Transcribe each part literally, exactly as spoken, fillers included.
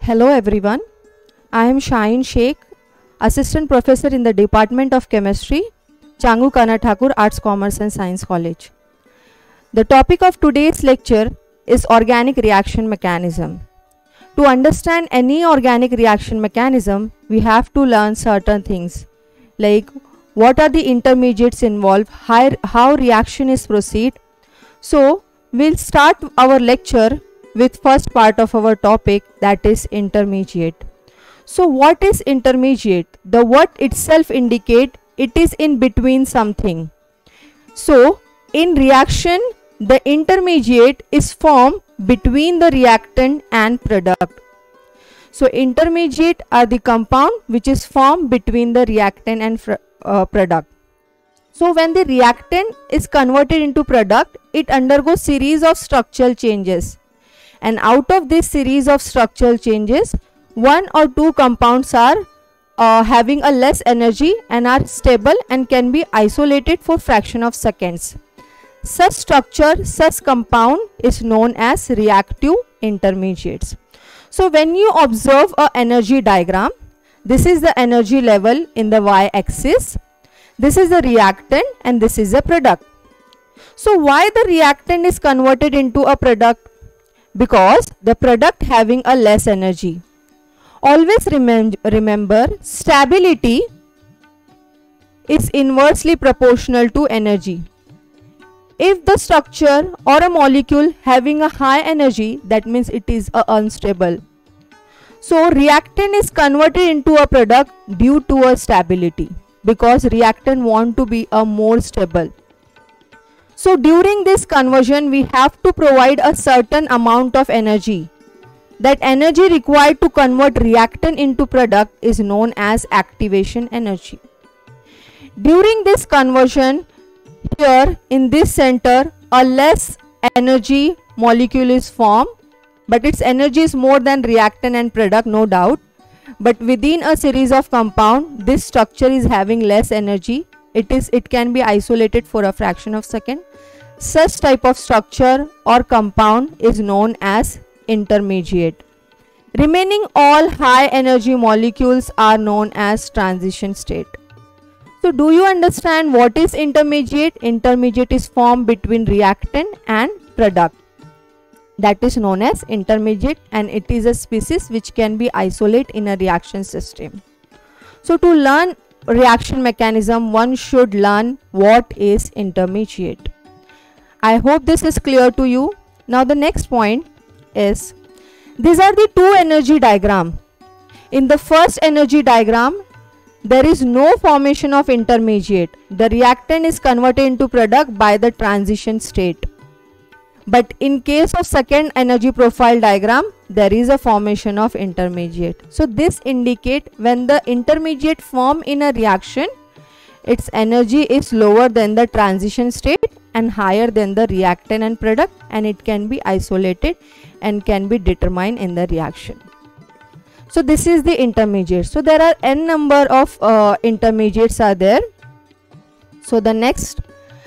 Hello everyone, I am Shaheen Sheikh, Assistant Professor in the Department of Chemistry, Changu Kanna Thakur Arts, Commerce and Science College. The topic of today's lecture is organic reaction mechanism. To understand any organic reaction mechanism, we have to learn certain things like what are the intermediates involved, how, how reaction is proceed. So, we'll start our lecture with first part of our topic, that is intermediate. So what is intermediate? The word itself indicate it is in between something. So in reaction, the intermediate is formed between the reactant and product. So intermediate are the compound which is formed between the reactant and uh, product. So when the reactant is converted into product, it undergoes series of structural changes. And out of this series of structural changes, one or two compounds are uh, having a less energy and are stable and can be isolated for fraction of seconds. Such structure, such compound is known as reactive intermediates. So when you observe a energy diagram, this is the energy level in the y-axis, this is the reactant and this is the product. So why the reactant is converted into a product? Because the product having a less energy. Always remem remember stability is inversely proportional to energy. If the structure or a molecule having a high energy, that means it is a unstable. So reactant is converted into a product due to a stability, because reactant want to be a more stable. So during this conversion, we have to provide a certain amount of energy. That energy required to convert reactant into product is known as activation energy. During this conversion, here in this center, a less energy molecule is formed, but its energy is more than reactant and product, no doubt. But within a series of compound, this structure is having less energy. It is it can be isolated for a fraction of second. Such type of structure or compound is known as intermediate. Remaining all high energy molecules are known as transition state. So do you understand what is intermediate? Intermediate is formed between reactant and product. That is known as intermediate, and it is a species which can be isolated in a reaction system. So to learn reaction mechanism, one should learn what is intermediate. I hope this is clear to you. Now the next point is, these are the two energy diagram. In the first energy diagram, there is no formation of intermediate. The reactant is converted into product by the transition state. But in case of second energy profile diagram, there is a formation of intermediate. So this indicate when the intermediate form in a reaction, its energy is lower than the transition state and higher than the reactant and product, and it can be isolated and can be determined in the reaction. So this is the intermediate. So there are n number of uh, intermediates are there. So the next,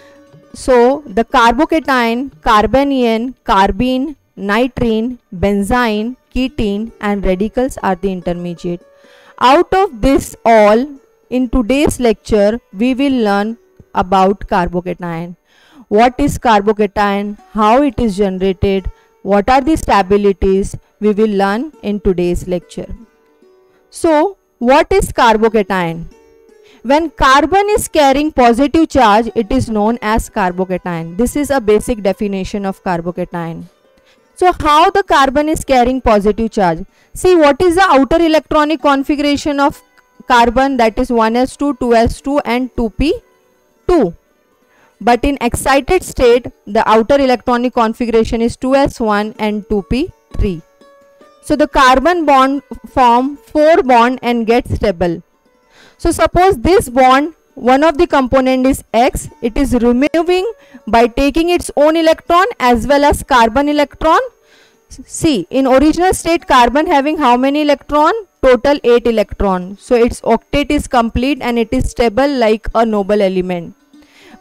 so the carbocation, carbanion, carbene, nitrene, benzene, ketene and radicals are the intermediate. Out of this all, in today's lecture, we will learn about carbocation. What is carbocation? How it is generated? What are the stabilities? We will learn in today's lecture. So, what is carbocation? When carbon is carrying positive charge, it is known as carbocation. This is a basic definition of carbocation. So, how the carbon is carrying positive charge? See, what is the outer electronic configuration of carbon? That is one s two, two s two and two p two. But in excited state, the outer electronic configuration is two s one and two p three. So the carbon bond form four bond and gets stable. So suppose this bond, one of the component is X, it is removing by taking its own electron as well as carbon electron. See, in original state, carbon having how many electron? Total eight electron. So its octet is complete and it is stable like a noble element.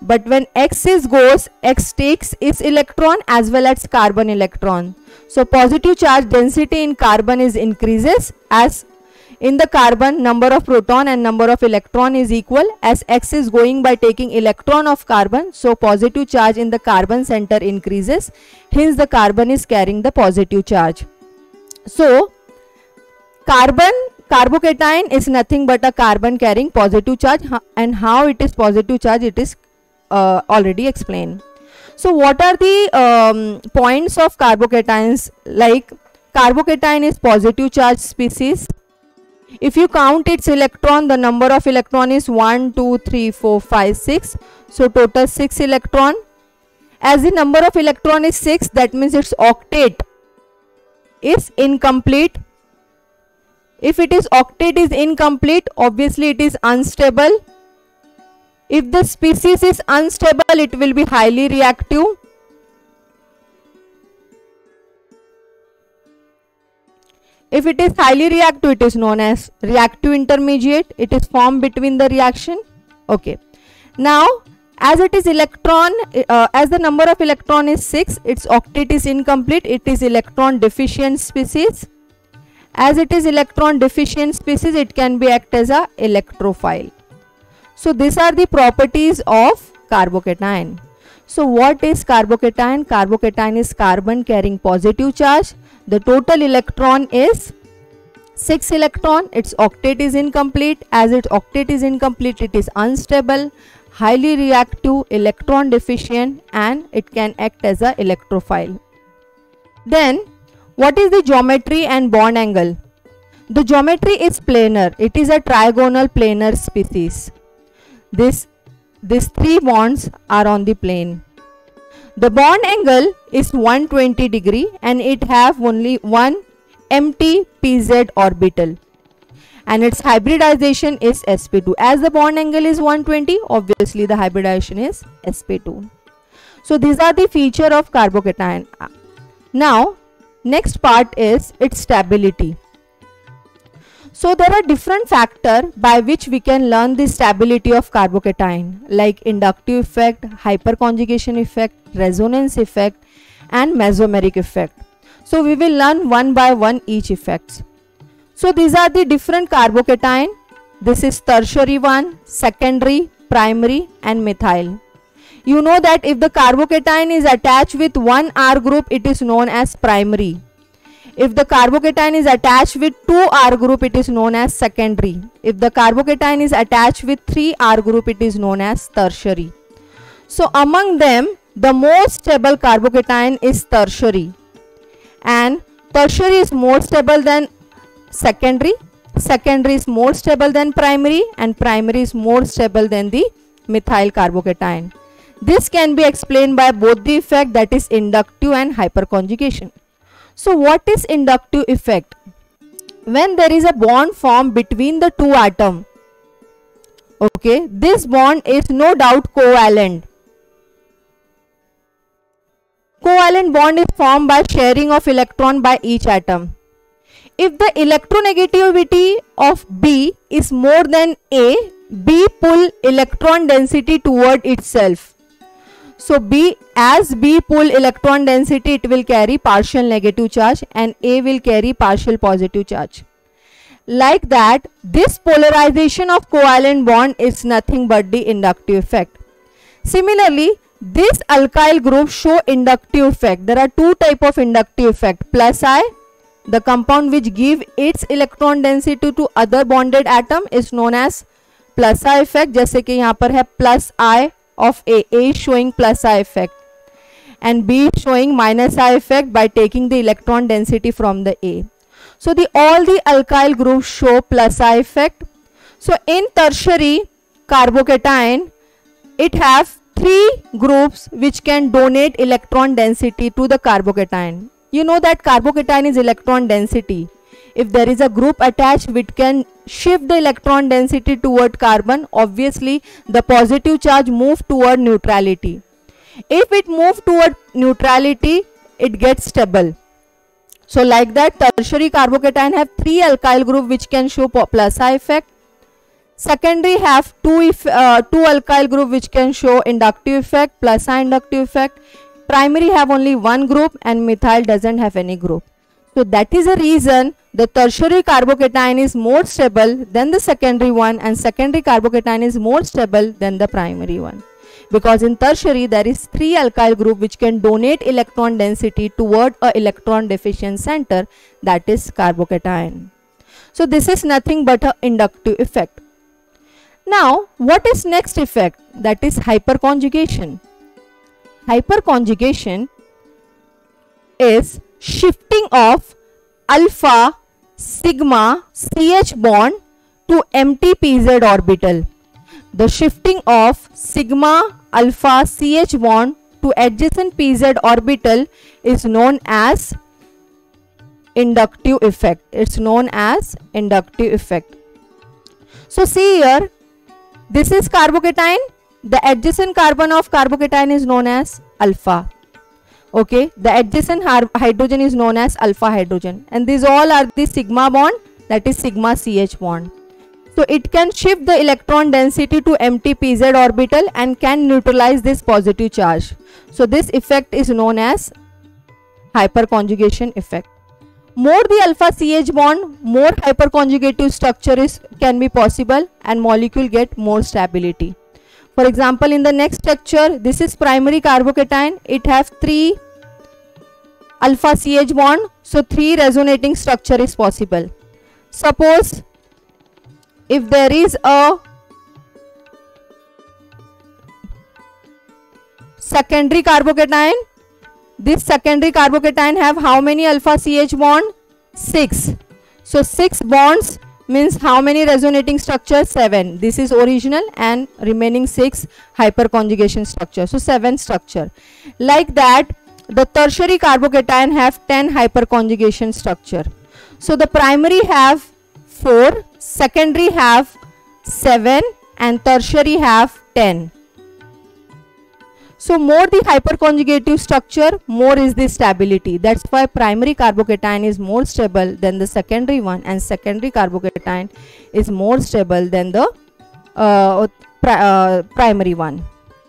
but when X is goes, X takes its electron as well as carbon electron. So positive charge density in carbon is increases, as in the carbon number of proton and number of electron is equal, as X is going by taking electron of carbon, so positive charge in the carbon center increases, hence the carbon is carrying the positive charge. So carbon carbocation is nothing but a carbon carrying positive charge, and how it is positive charge it is uh, already explained. So what are the um, points of carbocations? Like carbocation is positive charge species. If you count its electron, the number of electron is one, two, three, four, five, six. So total six electron. As the number of electron is six, that means its octet is incomplete. If it is octet is incomplete, obviously it is unstable. If the species is unstable, it will be highly reactive. If it is highly reactive, it is known as reactive intermediate. It is formed between the reaction. Okay. Now, as it is electron, uh, as the number of electron is six, its octet is incomplete. It is electron deficient species. As it is electron deficient species, it can be act as a electrophile. So these are the properties of carbocation. So what is carbocation? Carbocation is carbon carrying positive charge. The total electron is six electron. Its octet is incomplete. As its octet is incomplete, it is unstable, highly reactive, electron deficient, and it can act as a electrophile. Then what is the geometry and bond angle? The geometry is planar. It is a trigonal planar species. This, these three bonds are on the plane. The bond angle is one hundred twenty degree and it have only one empty P Z orbital, and its hybridization is S P two. As the bond angle is one hundred twenty, obviously the hybridization is S P two. So these are the feature of carbocation. Now next part is its stability. So there are different factors by which we can learn the stability of carbocation, like inductive effect, hyperconjugation effect, resonance effect, and mesomeric effect. So we will learn one by one each effects. So these are the different carbocation. This is tertiary one, secondary, primary, and methyl. You know that if the carbocation is attached with one R group, it is known as primary. If the carbocation is attached with two R group, it is known as secondary. If the carbocation is attached with three R group, it is known as tertiary. So among them, the most stable carbocation is tertiary, and tertiary is more stable than secondary, secondary is more stable than primary, and primary is more stable than the methyl carbocation. This can be explained by both the effect, that is inductive and hyperconjugation. So what is inductive effect? When there is a bond formed between the two atoms, okay, this bond is no doubt covalent. Covalent bond is formed by sharing of electron by each atom. If the electronegativity of B is more than A, B pull electron density toward itself. So B, as B pull electron density, it will carry partial negative charge and A will carry partial positive charge. Like that, this polarization of covalent bond is nothing but the inductive effect. Similarly, this alkyl group show inductive effect. There are two type of inductive effect. Plus I, the compound which give its electron density to other bonded atom, is known as plus I effect. जैसे कि यहाँ पर है plus I of A, A is showing plus I effect and B is showing minus I effect by taking the electron density from the A. So the all the alkyl groups show plus I effect. So in tertiary carbocation, it have three groups which can donate electron density to the carbocation. You know that carbocation is electron density. If there is a group attached which can shift the electron density toward carbon, obviously the positive charge move toward neutrality. If it move toward neutrality, it gets stable. So like that, tertiary carbocation have three alkyl group which can show plus I effect. Secondary have two if, uh, two alkyl group which can show inductive effect plus a inductive effect. Primary have only one group and methyl doesn't have any group. So that is the reason the tertiary carbocation is more stable than the secondary one, and secondary carbocation is more stable than the primary one. Because in tertiary there is three alkyl group which can donate electron density toward a electron deficient center, that is carbocation. So this is nothing but a inductive effect. Now what is next effect? That is hyperconjugation. Hyperconjugation is shifting of alpha sigma C H bond to empty P Z orbital. The shifting of sigma alpha C H bond to adjacent P Z orbital is known as inductive effect. It's known as inductive effect. So see here, this is carbocation. The adjacent carbon of carbocation is known as alpha. Okay, the adjacent hydrogen is known as alpha hydrogen, and these all are the sigma bond, that is sigma C H bond. So it can shift the electron density to empty P Z orbital and can neutralize this positive charge. So this effect is known as hyperconjugation effect. More the alpha C H bond, more hyperconjugative structure is can be possible and molecule get more stability. For example, in the next structure, this is primary carbocation. It has three alpha C H bond, so three resonating structure is possible. Suppose if there is a secondary carbocation, this secondary carbocation have how many alpha C H bond? six. So six bonds means how many resonating structures? seven. This is original and remaining six hyperconjugation structure. So seven structure. Like that, the tertiary carbocation have ten hyperconjugation structure. So the primary have four, secondary have seven, and tertiary have ten. So more the hyperconjugative structure, more is the stability. That's why primary carbocation is more stable than the secondary one, and secondary carbocation is more stable than the uh, pri uh, primary one.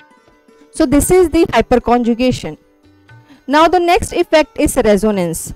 So this is the hyperconjugation. Now the next effect is resonance.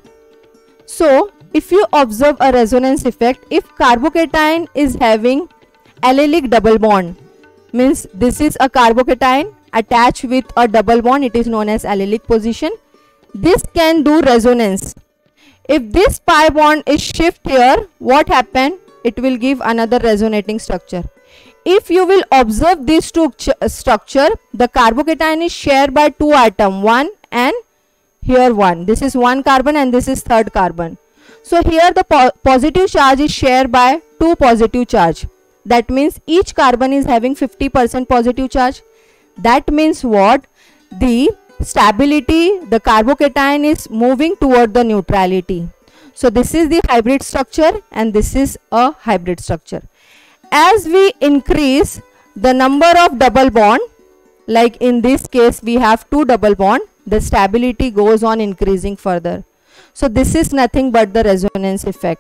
So if you observe a resonance effect, if carbocation is having allylic double bond, means this is a carbocation attached with a double bond, it is known as allylic position. This can do resonance. If this pi bond is shift here, what happen? It will give another resonating structure. If you will observe these two structure, the carbocation is shared by two atom, one and here one. This is one carbon and this is third carbon. So here the po positive charge is shared by two positive charge. That means each carbon is having fifty percent positive charge. That means what? The stability, the carbocation is moving toward the neutrality. So this is the hybrid structure and this is a hybrid structure. As we increase the number of double bond, like in this case we have two double bond, the stability goes on increasing further. So this is nothing but the resonance effect.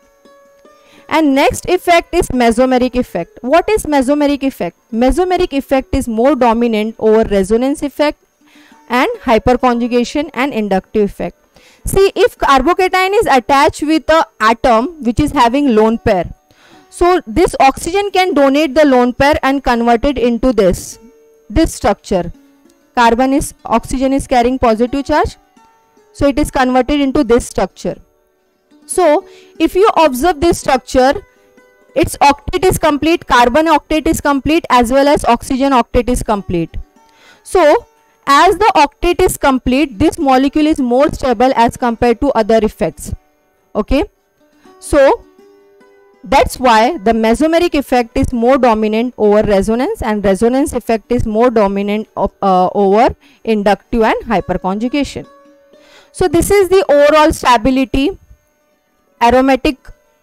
And next effect is mesomeric effect. What is mesomeric effect? Mesomeric effect is more dominant over resonance effect and hyperconjugation and inductive effect. See, if carbocation is attached with a atom which is having lone pair, so this oxygen can donate the lone pair and convert it into this this structure. Carbon is oxygen is carrying positive charge, so it is converted into this structure. So if you observe this structure, its octet is complete, carbon octet is complete, as well as oxygen octet is complete. So as the octet is complete, this molecule is more stable as compared to other effects. Okay, so that's why the mesomeric effect is more dominant over resonance, and resonance effect is more dominant of, uh, over inductive and hyperconjugation. So this is the overall stability. Aromatic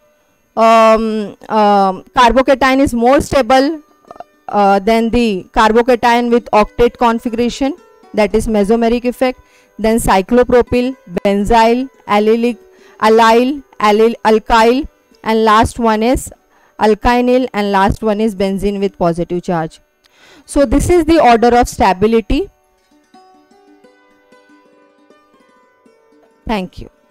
um, um, carbocation is more stable uh, than the carbocation with octet configuration, that is mesomeric effect. Then cyclopropyl, benzyl, allylic, allyl, allyl, alkyl, and last one is alkynyl, and last one is benzene with positive charge. So this is the order of stability. Thank you.